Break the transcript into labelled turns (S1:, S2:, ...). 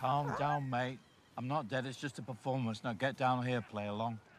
S1: Calm down, mate. I'm not dead, it's just a performance. Now get down here, play along.